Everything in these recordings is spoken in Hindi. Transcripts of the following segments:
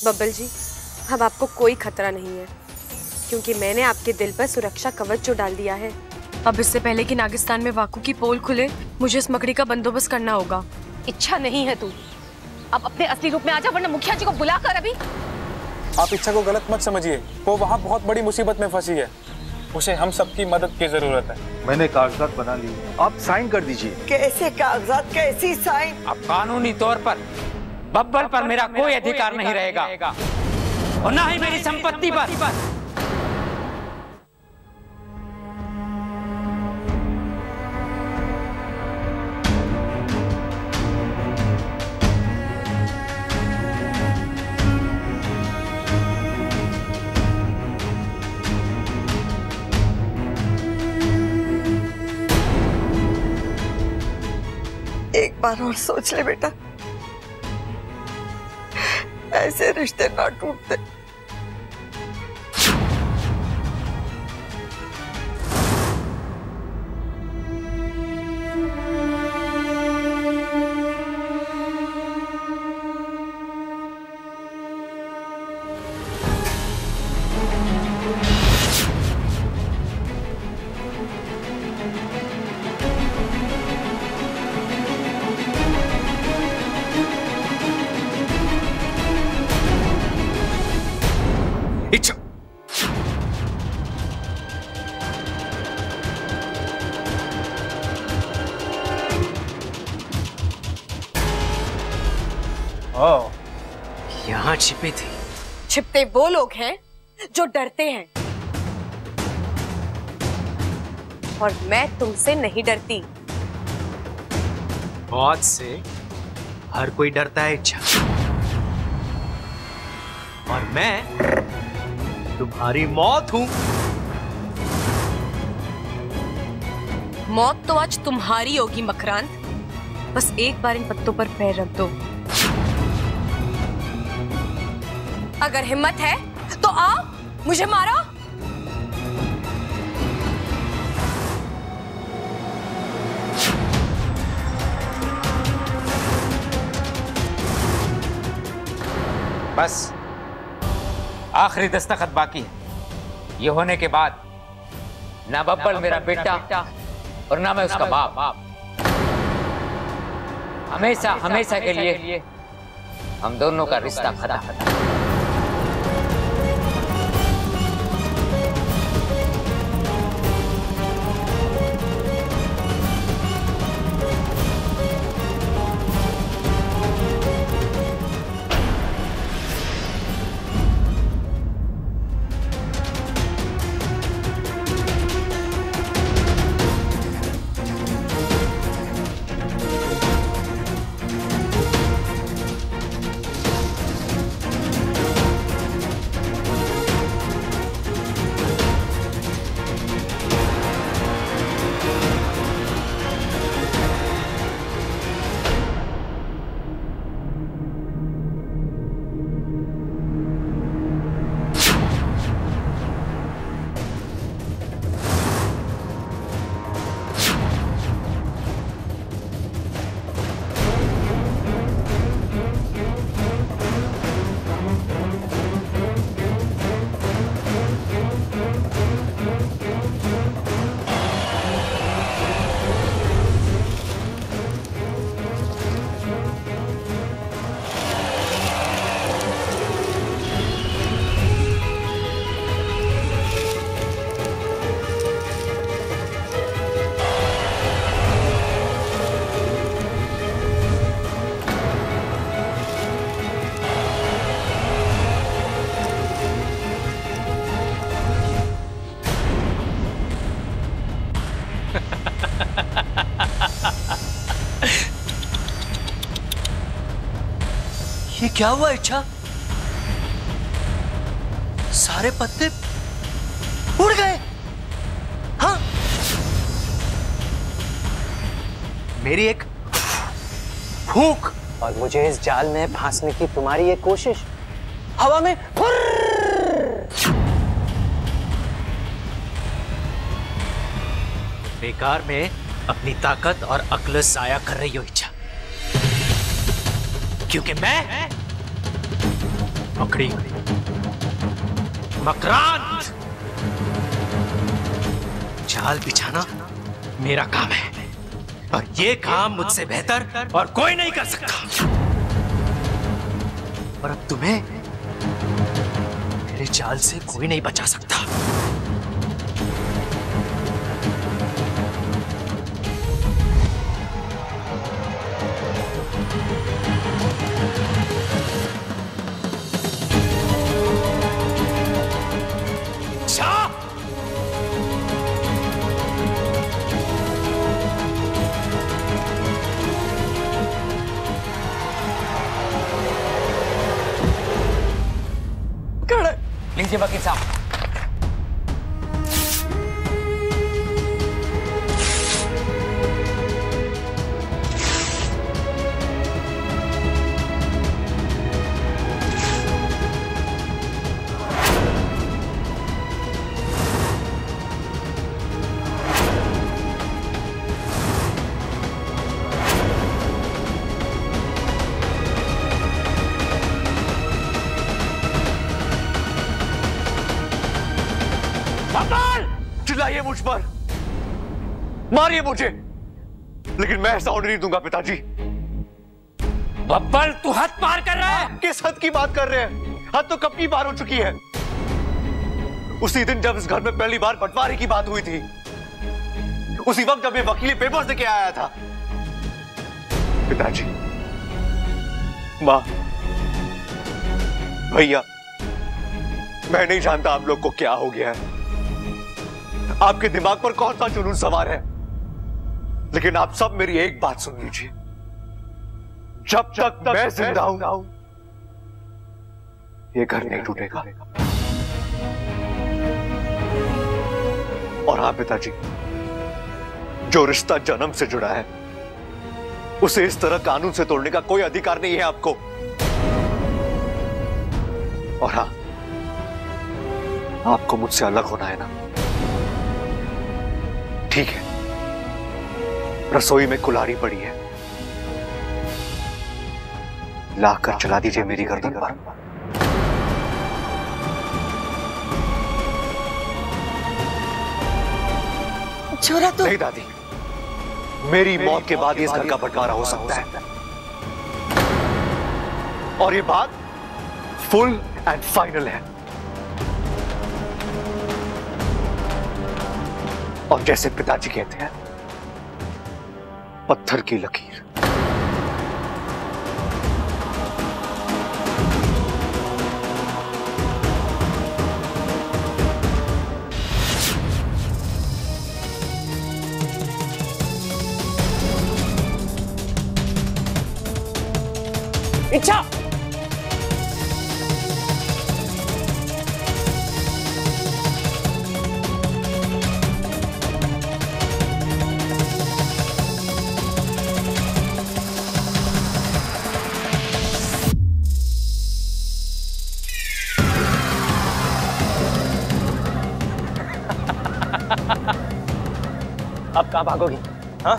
बब्बल जी, अब आपको कोई खतरा नहीं है, क्योंकि मैंने आपके दिल पर सुरक्षा कवच जो डाल दिया है। अब इससे पहले कि नागिस्तान में वाकू की पोल खुले, मुझे इस मकड़ी का बंदोबस्त करना होगा। इच्छा नहीं है तू, अब अपने असली रूप में आ जा, वरना मुखिया जी को बुलाकर अभी। आप इच्छा को गलत मत समझिए, वो वहाँ बहुत बड़ी मुसीबत में फंसी है, उसे हम सबकी मदद की जरूरत है। मैंने कागजात बना लिए, आप साइन कर दीजिए। कैसे कागजात, कैसी साइन? अब कानूनी तौर पर बब्बल पर मेरा कोई अधिकार नहीं रहेगा और ना ही मेरी संपत्ति पर। एक बार और सोच ले बेटा, ऐसे रिश्ते ना टूटते। इच्छा, यहाँ छिपी थी। छिपते वो लोग हैं जो डरते हैं, और मैं तुमसे नहीं डरती। मौत से हर कोई डरता है इच्छा, और मैं तुम्हारी मौत हूं। मौत तो आज तुम्हारी होगी मकरांत, बस एक बार इन पत्तों पर पैर रख दो। अगर हिम्मत है तो आओ, मुझे मारो। बस आखिरी दस्तखत बाकी है। ये होने के बाद ना बब्बल मेरा बेटा और ना मैं उसका बाप, हमेशा हमेशा के लिए हम दोनों का रिश्ता खत्म। ये क्या हुआ इच्छा? सारे पत्ते उड़ गए। हाँ, मेरी एक फूंक और मुझे इस जाल में फांसने की तुम्हारी ये कोशिश हवा में बेकार में अपनी ताकत और अक्ल जाया कर रही हो इच्छा, क्योंकि मकड़ी, मकरांत, जाल बिछाना मेरा काम है और ये काम मुझसे बेहतर और कोई नहीं कर सकता। और अब तुम्हें मेरे जाल से कोई नहीं बचा सकता। लीजिए वकील साहब। चिल्लाइए मुझ पर, मारिए मुझे, लेकिन मैं ऐसा होने नहीं दूंगा पिताजी। बब्बल, तू हद पार कर रहा है। किस हद की बात कर रहे हैं? हद तो कब की पार हो चुकी है। उसी दिन जब इस घर में पहली बार बंटवारे की बात हुई थी, उसी वक्त जब ये वकील पेपर्स लेके आया था। पिताजी, मां, भैया, मैं नहीं जानता आप लोग को क्या हो गया है, आपके दिमाग पर कौन सा जुनून सवार है, लेकिन आप सब मेरी एक बात सुन लीजिए। जब तक मैं जिंदा हूं, ये घर नहीं टूटेगा। और हाँ पिताजी, जो रिश्ता जन्म से जुड़ा है, उसे इस तरह कानून से तोड़ने का कोई अधिकार नहीं है आपको। और हाँ, आपको मुझसे अलग होना है ना? ठीक है, रसोई में कुल्हाड़ी पड़ी है, लाकर चला दीजिए मेरी गर्दन पर। छोरा तो नहीं दादी, मेरी मौत के बाद इस घर का बंटवारा हो सकता है, और ये बात फुल एंड फाइनल है। और जैसे पिताजी कहते हैं, पत्थर की लकीर। इच्छा, अब कहां भागोगी? हाँ?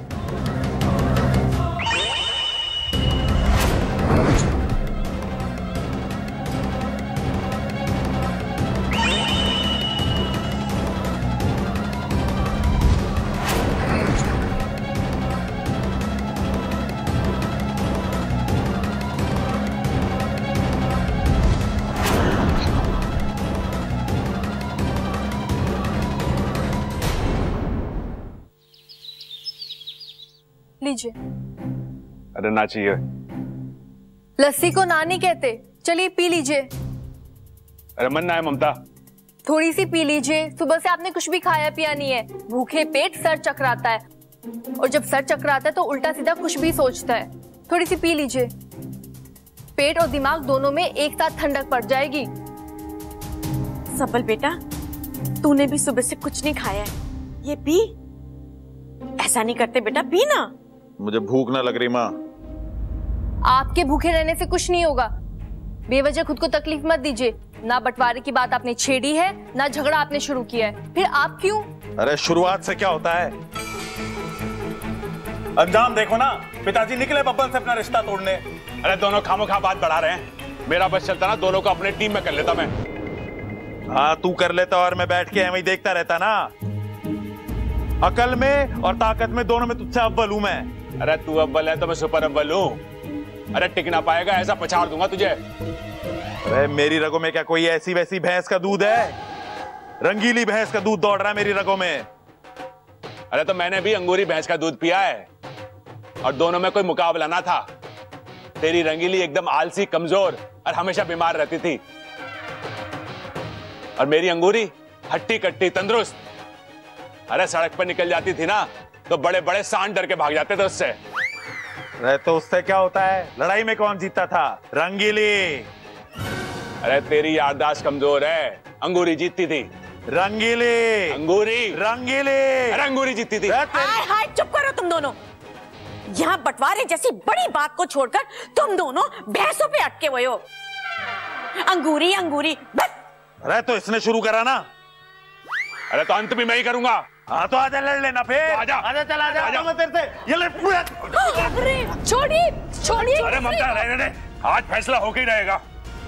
लीजिए। अरे ना चाहिए। लस्सी को नानी कहते, चलिए पी लीजिए। अरे मन ना है ममता। थोड़ी सी पी लीजिए, सुबह से आपने कुछ भी खाया पिया नहीं है। भूखे पेट सर चकराता है, और जब सर चकराता है तो उल्टा सीधा कुछ भी सोचता है। थोड़ी सी पी लीजिए, पेट और दिमाग दोनों में एक साथ ठंडक पड़ जाएगी। सबल बेटा, तूने भी सुबह से कुछ नहीं खाया है, ये पी। ऐसा नहीं करते बेटा, पी ना। मुझे भूख ना लग रही माँ। आपके भूखे रहने से कुछ नहीं होगा। बेवजह खुद को तकलीफ मत दीजिए। ना बंटवारे की बात आपने छेड़ी है, ना झगड़ा आपने शुरू किया है, फिर आप क्यों? अरे शुरुआत से क्या होता है, अंजाम देखो ना। पिताजी निकले बब्बन से अपना रिश्ता तोड़ने। अरे दोनों खामोखा बात बढ़ा रहे हैं। मेरा बस चलता ना, दोनों को अपने टीम में कर लेता मैं। हाँ तू कर लेता और मैं बैठ के ऐਵੇਂ ही देखता रहता ना। अकल में और ताकत में दोनों में तुझसे अव्वल हूं मैं। अरे तू अव्वल है तो मैं सुपर अव्वल हूँ। अरे टिक ना पाएगा, ऐसा पछाड़ दूंगा तुझे। अरे मेरी रगों में क्या कोई ऐसी वैसी भैंस का दूध है? रंगीली भैंस का दूध दौड़ रहा है मेरी रगों में। अरे तो मैंने भी अंगूरी भैंस का दूध पिया है और दोनों में कोई मुकाबला ना था। तेरी रंगीली एकदम आलसी, कमजोर और हमेशा बीमार रहती थी, और मेरी अंगूरी हट्टी कट्टी तंदुरुस्त। अरे सड़क पर निकल जाती थी ना तो बड़े बड़े सांड डर के भाग जाते थे उससे। अरे तो उससे क्या होता है? लड़ाई में कौन जीतता था? रंगीली। अरे तेरी याददाश्त कमजोर है, अंगूरी जीतती थी। रंगीली। अंगूरी। रंगीली। अरे अंगूरी जीतती थी। हाय हाय चुप करो तुम दोनों। यहाँ बंटवारे जैसी बड़ी बात को छोड़कर तुम दोनों भैंसों पे अटके हुए हो। अंगूरी अंगूरी बस। अरे तो इसने शुरू करा ना। अरे तो अंत भी मैं ही करूंगा। हाँ तो आजा लड़ लेना फिर। आजा आजा चल आजा, आजा। मैं तेरे से ये ले। अरे छोड़िए छोड़िए। अरे ममता रहने दे, आज फैसला होके ही रहेगा।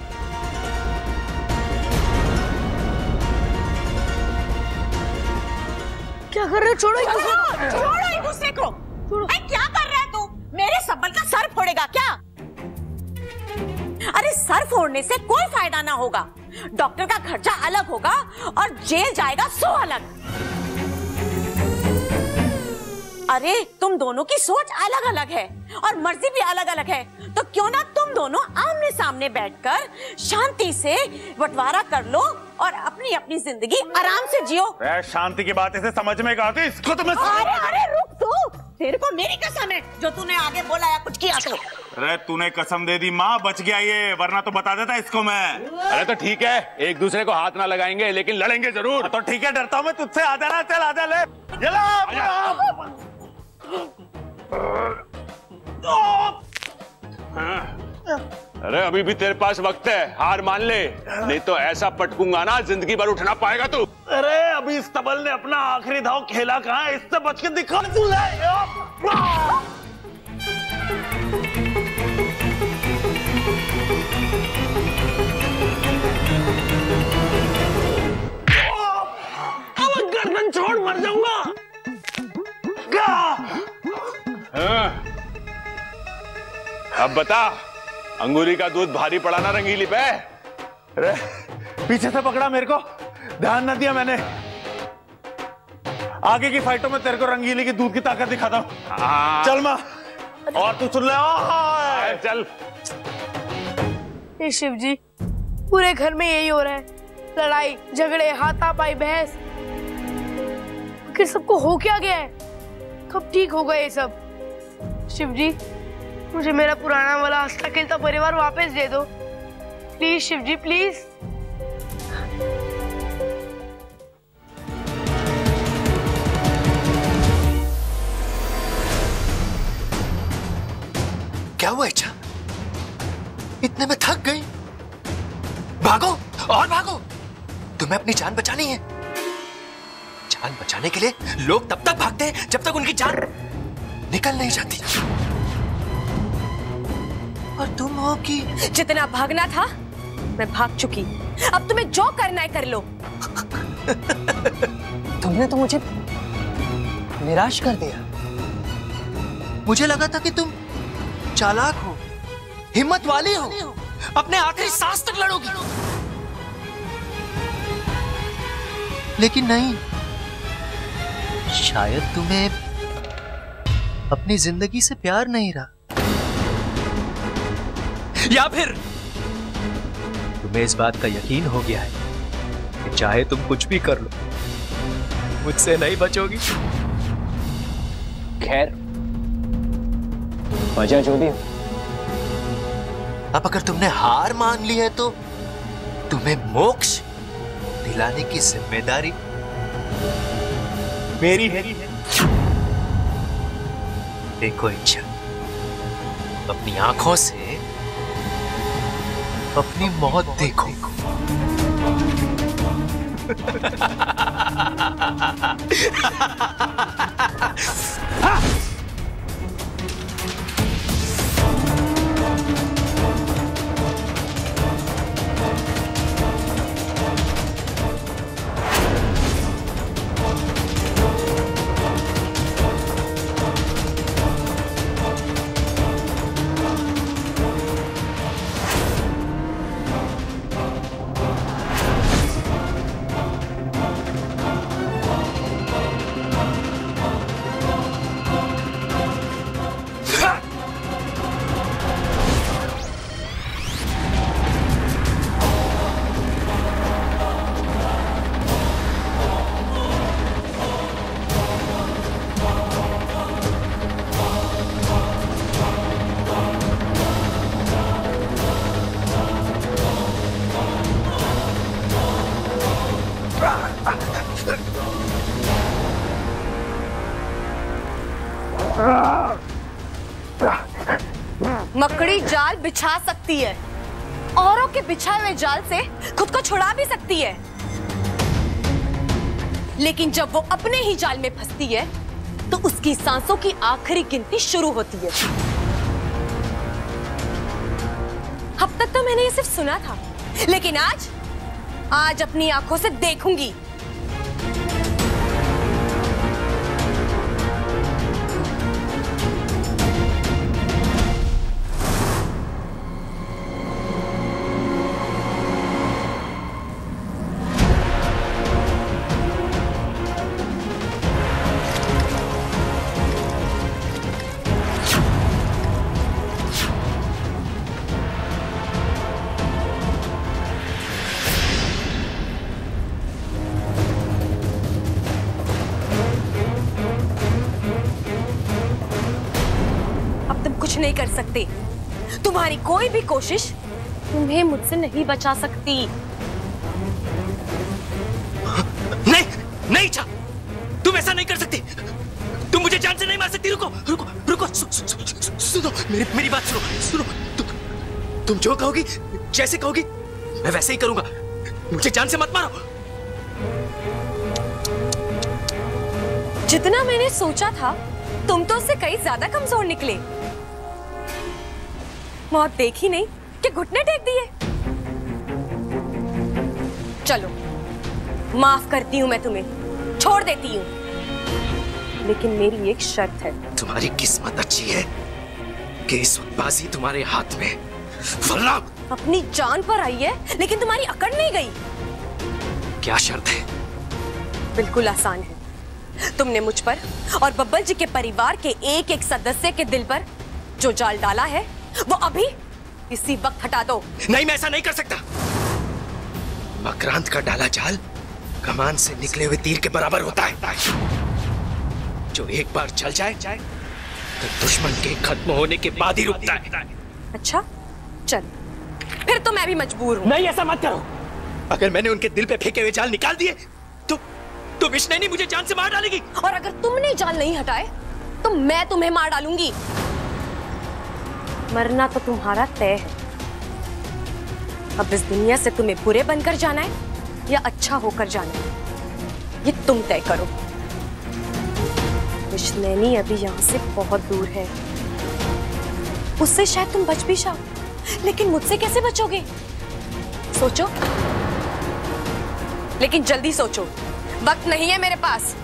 क्या कर रहे हो? छोड़ो छोड़ो एक दूसरे को। क्या कर रहा है तू? मेरे सब्बल का सर फोड़ेगा क्या? अरे सर फोड़ने से कोई फायदा ना होगा। डॉक्टर का खर्चा अलग होगा और जेल जाएगा 100 अलग। अरे तुम दोनों की सोच अलग अलग है और मर्जी भी अलग अलग है, तो क्यों ना तुम दोनों आमने सामने बैठकर शांति से बंटवारा कर लो और अपनी अपनी जिंदगी आराम से जियो। शांति की बात इसे समझ में कहा थी, इसको तो मैं। अरे अरे रुक तू, तेरे को मेरी कसम है जो तूने आगे बोला या कुछ किया तो। अरे तूने कसम दे दी माँ, बच गया ये, वरना तो बता देता इसको मैं। अरे तो ठीक है, एक दूसरे को हाथ ना लगाएंगे लेकिन लड़ेंगे जरूर। तो ठीक है, डरता हूँ मैं तुझसे। आजा ना, चल आजा ले। अरे अभी भी तेरे पास वक्त है, हार मान ले, नहीं तो ऐसा पटकूंगा ना जिंदगी भर उठना पाएगा तू। अरे अभी इस तबल ने अपना आखिरी दाव खेला कहाँ है? इससे बच के दिखा तू। गर्दन छोड़, मर जाऊंगा। अब बता, अंगूरी का दूध भारी पड़ा ना रंगीली पे? अरे पीछे से पकड़ा मेरे को, ध्यान न दिया मैंने। आगे की फाइटों में तेरे को रंगीली की दूध की ताकत दिखाता हूँ। चल माँ, और तू सुन ले। चल। हे शिव जी, पूरे घर में यही हो रहा है, लड़ाई झगड़े हाथापाई बहस। आखिर सबको हो क्या गया है? कब ठीक होगा ये सब? शिव जी, मुझे मेरा पुराना वाला हंसता खेलता परिवार वापस दे दो प्लीज। Shiv ji please. क्या हुआ इच्छा? इतने में थक गई? भागो और भागो, तुम्हें अपनी जान बचानी है। जान बचाने के लिए लोग तब तक भागते हैं जब तक उनकी जान निकल नहीं जाती। और तुम हो कि जितना भागना था मैं भाग चुकी, अब तुम्हें जो करना है कर लो। तुमने तो मुझे निराश कर दिया। मुझे लगा था कि तुम चालाक हो, हिम्मत वाली हो, अपने आखिरी सांस तक लड़ोगी, लेकिन नहीं। शायद तुम्हें अपनी जिंदगी से प्यार नहीं रहा, या फिर तुम्हें इस बात का यकीन हो गया है कि चाहे तुम कुछ भी कर लो, मुझसे नहीं बचोगी। खैर, वजह जो भी हो, अब अगर तुमने हार मान ली है तो तुम्हें मोक्ष दिलाने की जिम्मेदारी मेरी है। देखो इच्छा, अपनी आंखों से अपनी मौत देखो। मकड़ी जाल बिछा सकती है, औरों के बिछाए हुए जाल से खुद को छुड़ा भी सकती है, लेकिन जब वो अपने ही जाल में फंसती है तो उसकी सांसों की आखिरी गिनती शुरू होती है। अब तक तो मैंने ये सिर्फ सुना था, लेकिन आज अपनी आंखों से देखूंगी। नहीं कर सकते, तुम्हारी कोई भी कोशिश तुम्हें मुझसे नहीं बचा सकती। नहीं, नहीं इच्छा, तुम ऐसा नहीं कर सकती। तुम मुझे जान से नहीं मार सकती। रुको, रुको, रुको, सुनो, मेरी बात सुनो। तुम जो कहोगी, जैसे कहोगी, मैं वैसे ही करूंगा। मुझे जान से मत मारो। जितना मैंने सोचा था, तुम तो उससे कई ज्यादा कमजोर निकले। मौत देखी नहीं कि घुटने टेक दिए। चलो, माफ करती हूं मैं तुम्हें, छोड़ देती हूं, लेकिन मेरी एक शर्त है। तुम्हारी किस्मत अच्छी है कि इस वक्त बाजी तुम्हारे हाथ में, वरना अपनी जान पर आई है, लेकिन तुम्हारी अकड़ नहीं गई। क्या शर्त है? बिल्कुल आसान है। तुमने मुझ पर और बब्बल जी के परिवार के एक एक सदस्य के दिल पर जो जाल डाला है, वो अभी इसी वक्त हटा दो। नहीं, मैं ऐसा नहीं कर सकता। मकरांत का डाला जाल कमान से निकले हुए तीर के बराबर होता है, जो एक बार चल जाए तो दुश्मन के खत्म होने के बाद ही रुकता है। अच्छा, चल, फिर तो मैं भी मजबूर हूँ। नहीं, ऐसा मत करो। अगर मैंने उनके दिल पे फेंके हुए जाल निकाल दिए तो विष्णु नहीं मुझे जान से मार डालेगी। और अगर तुमने जाल नहीं हटाए तो मैं तुम्हें मार डालूंगी। मरना तो तुम्हारा तय है। अब इस दुनिया से तुम्हें बुरे बनकर जाना है या अच्छा होकर जाना है, ये तुम तय करो। विष्णु अभी यहाँ से बहुत दूर है, उससे शायद तुम बच भी जाओ, लेकिन मुझसे कैसे बचोगे? सोचो, लेकिन जल्दी सोचो, वक्त नहीं है मेरे पास।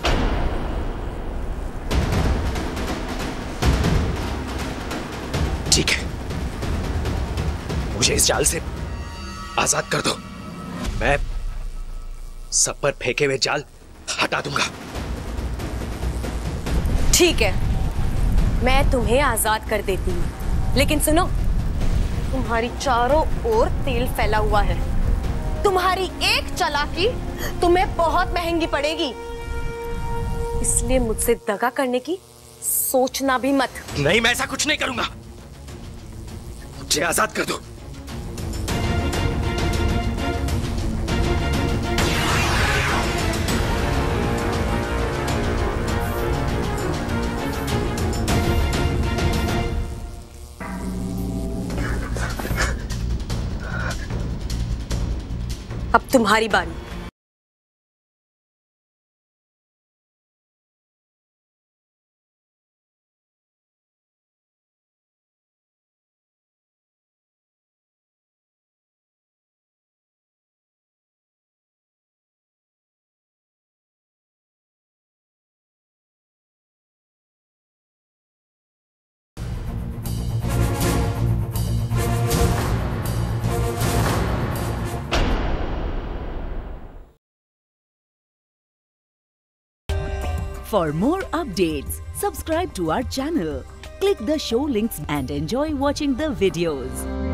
ठीक है, मुझे इस जाल से आजाद कर दो। मैं सब पर फेंके हुए जाल हटा दूंगा। ठीक है, मैं तुम्हें आजाद कर देती हूँ, लेकिन सुनो, तुम्हारी चारों ओर तेल फैला हुआ है। तुम्हारी एक चालाकी तुम्हें बहुत महंगी पड़ेगी, इसलिए मुझसे दगा करने की सोचना भी मत। नहीं, मैं ऐसा कुछ नहीं करूंगा। मुझे आजाद कर दो। अब तुम्हारी बारी। For more updates, subscribe to our channel, click the show links and enjoy watching the videos.